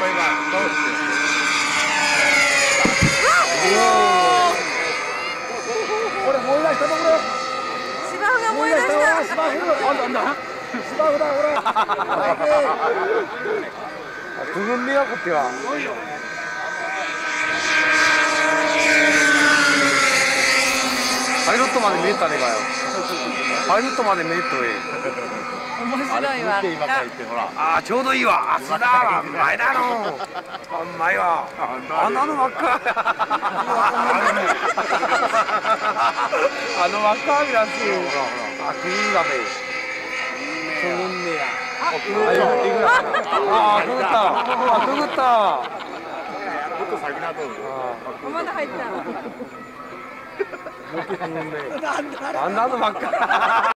これ燃え出したところ。 芝生が燃え出した。 芝生だ、芝生だ、ほら。두근 미가 꽃이야. 파이로트만에 메리트 아니가요? 파이로트만에 메리트에. 面白いわ。 あ、ちょうどいいわ。すだわ。前だの。前は。あんなのばっか。あのばっかみらしい。あ、くぐんだべ。くぐんねや。あ、くぐった。あ、くぐった。もっと先なと。 まだ入った。 あんなのばっか。